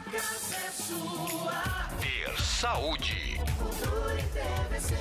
casa é sua. Ter saúde. Futuro TVC.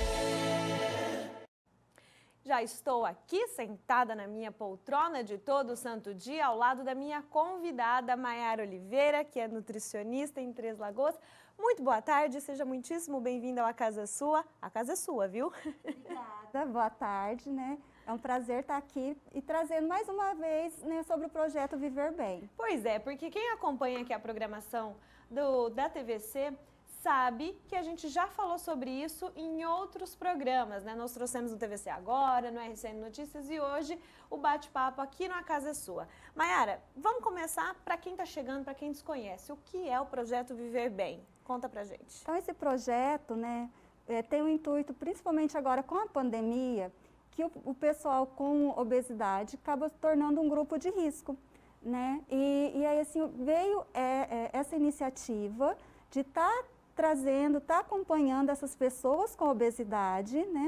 Já estou aqui sentada na minha poltrona de todo santo dia, ao lado da minha convidada, Maiara Oliveira, que é nutricionista em Três Lagoas. Muito boa tarde, seja muitíssimo bem-vinda ao A Casa é Sua. A casa é sua, viu? Obrigada, boa tarde, né? É um prazer estar aqui e trazendo mais uma vez, né, sobre o projeto Viver Bem. Pois é, porque quem acompanha aqui a programação da TVC sabe que a gente já falou sobre isso em outros programas, né? Nós trouxemos no TVC Agora, no RCN Notícias e hoje o bate-papo aqui no A Casa é Sua. Maiara, vamos começar para quem está chegando, para quem desconhece. O que é o projeto Viver Bem? Conta pra gente. Então, esse projeto, né, tem o intuito, principalmente agora com a pandemia, que o pessoal com obesidade acaba se tornando um grupo de risco, né? E aí, assim, veio essa iniciativa de estar trazendo, estar acompanhando essas pessoas com obesidade, né?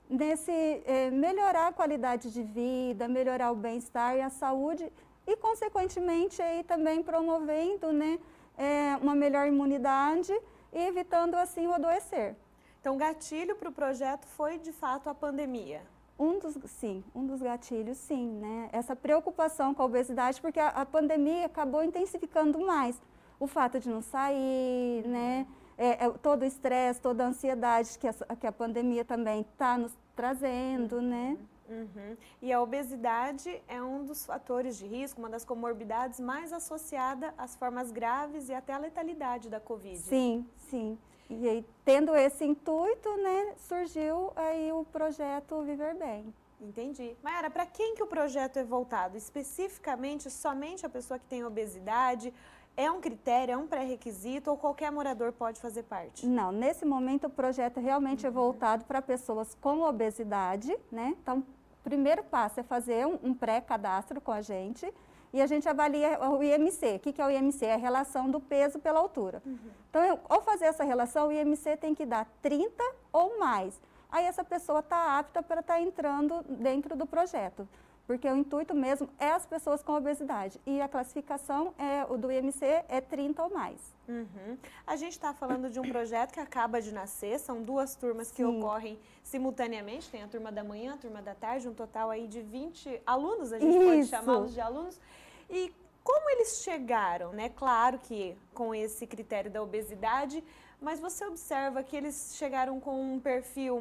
Melhorar a qualidade de vida, melhorar o bem-estar e a saúde e, consequentemente, aí também promovendo, né, uma melhor imunidade e evitando, assim, o adoecer. Então, o gatilho para o projeto foi, de fato, a pandemia. Um dos gatilhos, sim, né? Essa preocupação com a obesidade, porque a pandemia acabou intensificando mais o fato de não sair, né? Todo o estresse, toda a ansiedade que a pandemia também está nos trazendo, né? Uhum. E a obesidade é um dos fatores de risco, uma das comorbidades mais associada às formas graves e até à letalidade da Covid. Sim, sim. E aí, tendo esse intuito, né, surgiu aí o projeto Viver Bem. Entendi. Maiara, para quem que o projeto é voltado? Especificamente, somente a pessoa que tem obesidade? É um critério, é um pré-requisito ou qualquer morador pode fazer parte? Não, nesse momento o projeto realmente é voltado para pessoas com obesidade, né? Então, o primeiro passo é fazer um pré-cadastro com a gente e a gente avalia o IMC. O que é o IMC? É a relação do peso pela altura. Então, ao fazer essa relação, o IMC tem que dar 30 ou mais. Aí essa pessoa está apta para estar entrando dentro do projeto. Porque o intuito mesmo é as pessoas com obesidade. E a classificação do IMC é 30 ou mais. Uhum. A gente está falando de um projeto que acaba de nascer, são duas turmas que Sim. ocorrem simultaneamente, tem a turma da manhã, a turma da tarde, um total aí de 20 alunos, a gente pode chamá-los de alunos. E como eles chegaram, né? Claro que com esse critério da obesidade, mas você observa que eles chegaram com um perfil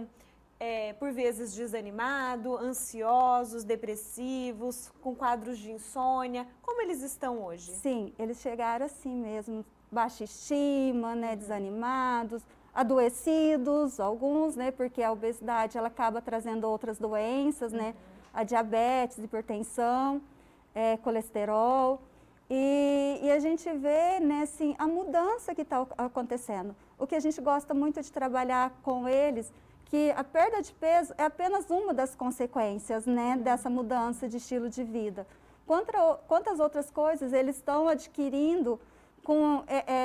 por vezes desanimado, ansiosos, depressivos, com quadros de insônia. Como eles estão hoje? Sim, eles chegaram assim mesmo, baixa estima, né, desanimados, adoecidos, alguns, né, porque a obesidade ela acaba trazendo outras doenças, né, a diabetes, hipertensão, colesterol. E a gente vê, né, assim, a mudança que está acontecendo. O que a gente gosta muito de trabalhar com eles, que a perda de peso é apenas uma das consequências, né, dessa mudança de estilo de vida. Quantas outras coisas eles estão adquirindo com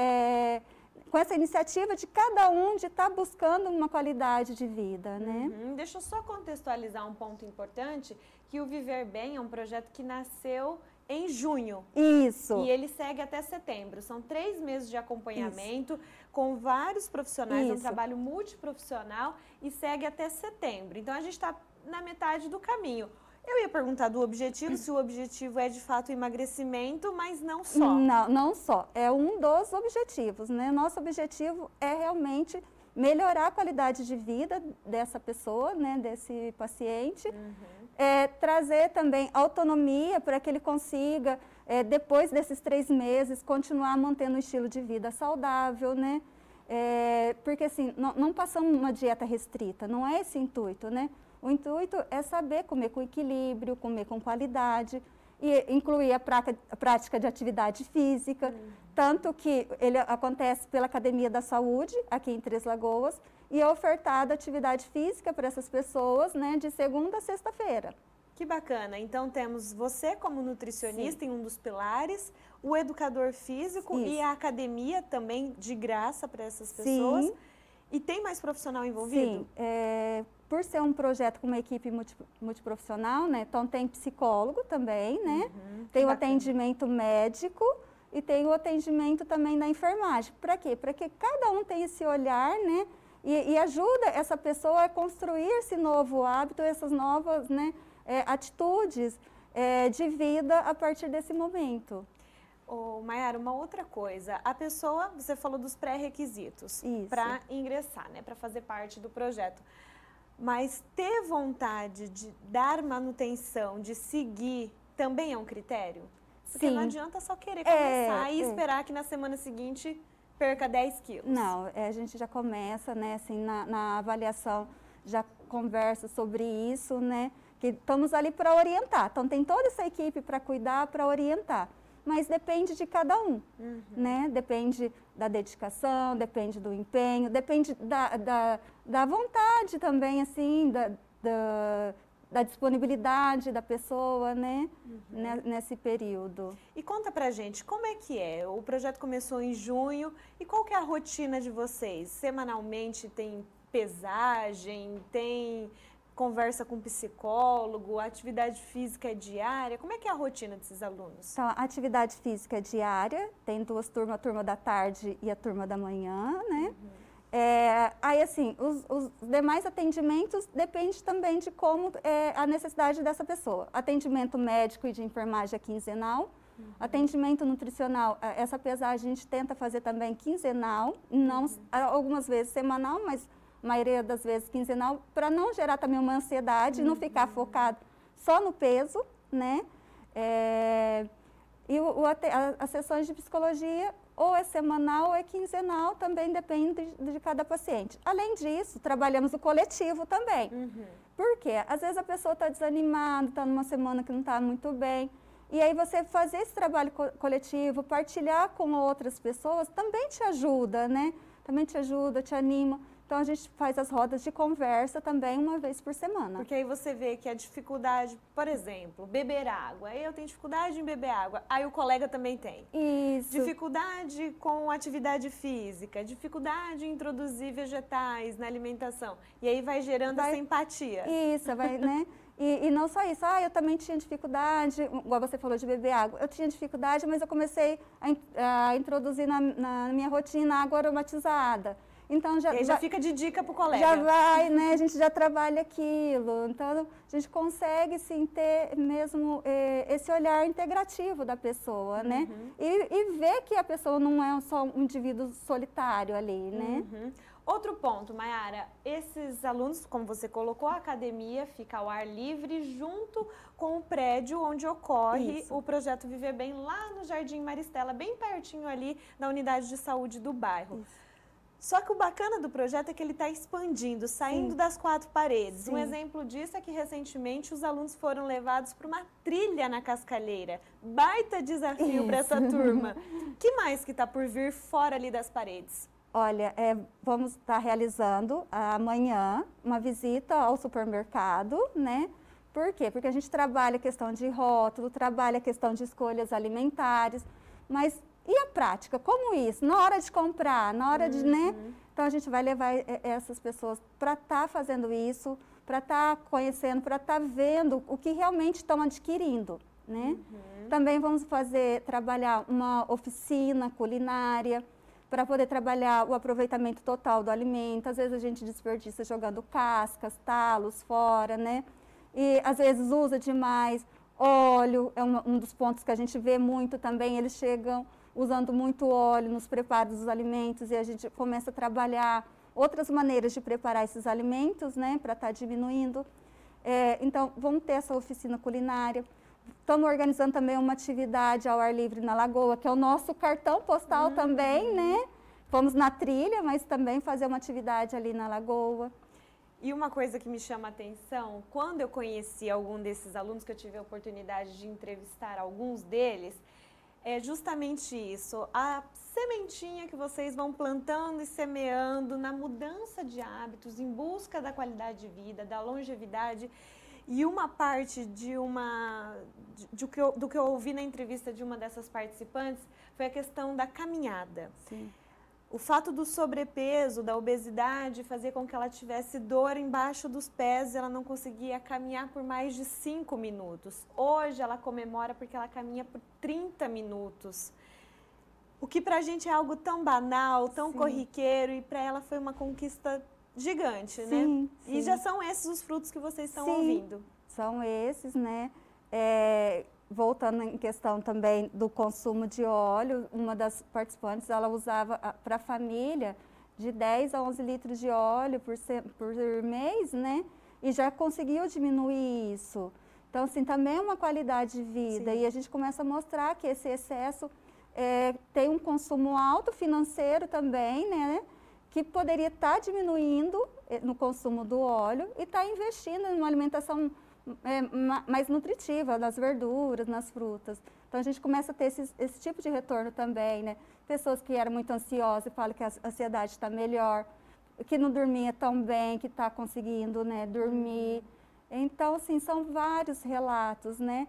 essa iniciativa de cada um de estar buscando uma qualidade de vida, né? Deixa eu só contextualizar um ponto importante, que o Viver Bem é um projeto que nasceu em junho. Isso. E ele segue até setembro. São 3 meses de acompanhamento com vários profissionais, é um trabalho multiprofissional e segue até setembro. Então, a gente está na metade do caminho. Eu ia perguntar do objetivo, se o objetivo é de fato o emagrecimento, mas não só. Não, não só. É um dos objetivos, né? Nosso objetivo é realmente melhorar a qualidade de vida dessa pessoa, né, desse paciente, trazer também autonomia para que ele consiga, depois desses 3 meses, continuar mantendo um estilo de vida saudável, né? Porque assim, não passamos uma dieta restrita, não é esse o intuito, né? O intuito é saber comer com equilíbrio, comer com qualidade, e incluir a prática de atividade física, tanto que ele acontece pela Academia da Saúde, aqui em Três Lagoas, e é ofertada atividade física para essas pessoas, né, de segunda a sexta-feira. Que bacana. Então, temos você como nutricionista em um dos pilares, o educador físico e a academia também de graça para essas pessoas. Sim. E tem mais profissional envolvido? Sim. Por ser um projeto com uma equipe multiprofissional, né? Então tem psicólogo também, né? Tem o atendimento médico, e tem o atendimento também da enfermagem. Para quê? Para que cada um tenha esse olhar, né? E ajuda essa pessoa a construir esse novo hábito, essas novas, né, atitudes de vida a partir desse momento. Ô, Maiara, uma outra coisa, a pessoa, você falou dos pré-requisitos para ingressar, né, para fazer parte do projeto. Mas ter vontade de dar manutenção, de seguir, também é um critério? Porque não adianta só querer começar e esperar que na semana seguinte perca 10 quilos. Não, a gente já começa, né, assim, na avaliação, já conversa sobre isso, né, que estamos ali para orientar. Então, tem toda essa equipe para cuidar, para orientar. Mas depende de cada um, né? Depende da dedicação, depende do empenho, depende da vontade também, assim, da disponibilidade da pessoa, né? Nesse período. E conta pra gente, como é que é? O projeto começou em junho e qual que é a rotina de vocês? Semanalmente tem pesagem, tem conversa com psicólogo, atividade física diária? Como é que é a rotina desses alunos? Então, a atividade física diária, tem 2 turmas, a turma da tarde e a turma da manhã, né? Aí, assim, os demais atendimentos depende também de como é a necessidade dessa pessoa. Atendimento médico e de enfermagem é quinzenal. Atendimento nutricional, essa pesagem a gente tenta fazer também quinzenal, não, algumas vezes semanal, mas a maioria das vezes quinzenal, para não gerar também uma ansiedade, não ficar focado só no peso, né? E as sessões de psicologia ou é semanal ou é quinzenal, também depende de cada paciente. Além disso, trabalhamos o coletivo também. Por quê? Às vezes a pessoa está desanimada, está numa semana que não está muito bem. E aí você fazer esse trabalho coletivo, partilhar com outras pessoas, também te ajuda, né? Também te ajuda, te anima. Então, a gente faz as rodas de conversa também uma vez por semana. Porque aí você vê que a dificuldade, por exemplo, beber água. Aí eu tenho dificuldade em beber água, aí o colega também tem. Isso. Dificuldade com atividade física, dificuldade em introduzir vegetais na alimentação. E aí vai gerando essa empatia. Isso, vai, né? E não só isso, eu também tinha dificuldade, igual você falou de beber água, eu tinha dificuldade, mas eu comecei a introduzir na minha rotina água aromatizada. Então, já fica de dica para o colega. Já vai, né? A gente já trabalha aquilo. Então, a gente consegue, sim, ter mesmo esse olhar integrativo da pessoa, né? E ver que a pessoa não é só um indivíduo solitário ali, né? Outro ponto, Maiara, esses alunos, como você colocou, a academia fica ao ar livre junto com o prédio onde ocorre o Projeto Viver Bem, lá no Jardim Maristela, bem pertinho ali da unidade de saúde do bairro. Só que o bacana do projeto é que ele está expandindo, saindo das 4 paredes. Um exemplo disso é que recentemente os alunos foram levados para uma trilha na Cascalheira. Baita desafio para essa turma. Que mais que está por vir fora ali das paredes? Olha, vamos estar realizando amanhã uma visita ao supermercado, né? Por quê? Porque a gente trabalha a questão de rótulo, trabalha a questão de escolhas alimentares, mas e a prática? Como isso? Na hora de comprar, na hora de, né? Então, a gente vai levar essas pessoas para estar fazendo isso, para estar conhecendo, para estar vendo o que realmente estão adquirindo, né? Também vamos trabalhar uma oficina culinária, para poder trabalhar o aproveitamento total do alimento. Às vezes a gente desperdiça jogando cascas, talos fora, né? E às vezes usa demais. Óleo é um dos pontos que a gente vê muito também. Eles chegam usando muito óleo nos preparos dos alimentos e a gente começa a trabalhar outras maneiras de preparar esses alimentos, né? Para estar diminuindo. Então, vamos ter essa oficina culinária. Estamos organizando também uma atividade ao ar livre na Lagoa, que é o nosso cartão postal também, né? Fomos na trilha, mas também fazer uma atividade ali na Lagoa. E uma coisa que me chama a atenção, quando eu conheci algum desses alunos, que eu tive a oportunidade de entrevistar alguns deles, é justamente isso, a sementinha que vocês vão plantando e semeando na mudança de hábitos, em busca da qualidade de vida, da longevidade. E uma parte do que eu ouvi na entrevista de uma dessas participantes foi a questão da caminhada. Sim. O fato do sobrepeso, da obesidade, fazer com que ela tivesse dor embaixo dos pés e ela não conseguia caminhar por mais de 5 minutos. Hoje ela comemora porque ela caminha por 30 minutos. O que pra gente é algo tão banal, tão Sim. corriqueiro, e para ela foi uma conquista gigante, né? Sim, E sim. já são esses os frutos que vocês estão Sim. ouvindo. São esses, né? Voltando em questão também do consumo de óleo, uma das participantes, ela usava para a família de 10 a 11 litros de óleo por mês, né? E já conseguiu diminuir isso. Então, assim, também é uma qualidade de vida. Sim. E a gente começa a mostrar que esse excesso tem um consumo alto financeiro também, né? Que poderia estar diminuindo no consumo do óleo e estar investindo em uma alimentação mais nutritiva, nas verduras, nas frutas. Então, a gente começa a ter esse tipo de retorno também, né? Pessoas que eram muito ansiosas e falam que a ansiedade está melhor, que não dormia tão bem, que está conseguindo, né, dormir. Então, assim, são vários relatos, né?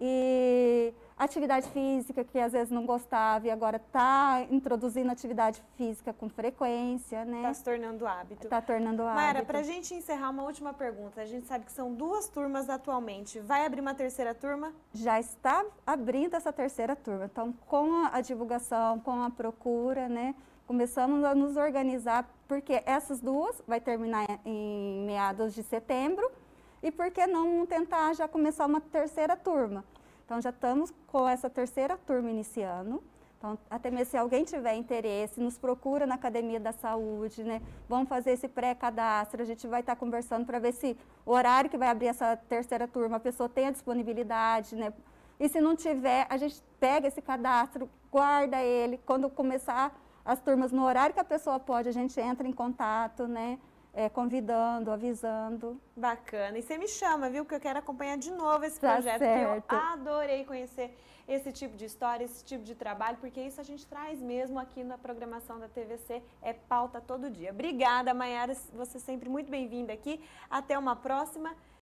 E atividade física, que às vezes não gostava e agora está introduzindo atividade física com frequência, né? Está se tornando hábito. Está tornando hábito. Mayara, para a gente encerrar, uma última pergunta. A gente sabe que são 2 turmas atualmente. Vai abrir uma 3ª turma? Já está abrindo essa 3ª turma. Então, com a divulgação, com a procura, né? Começamos a nos organizar, porque essas 2 vai terminar em meados de setembro. E por que não tentar já começar uma 3ª turma? Então, já estamos com essa 3ª turma iniciando. Então, até mesmo se alguém tiver interesse, nos procura na Academia da Saúde, né? Vamos fazer esse pré-cadastro, a gente vai estar conversando para ver se o horário que vai abrir essa 3ª turma, a pessoa tem a disponibilidade, né? E se não tiver, a gente pega esse cadastro, guarda ele. Quando começar as turmas no horário que a pessoa pode, a gente entra em contato, né? Convidando, avisando. Bacana. E você me chama, viu? Que eu quero acompanhar de novo esse Tá projeto. certo. Que eu adorei conhecer esse tipo de história, esse tipo de trabalho, porque isso a gente traz mesmo aqui na programação da TVC. É pauta todo dia. Obrigada, Mayara. Você sempre muito bem-vinda aqui. Até uma próxima.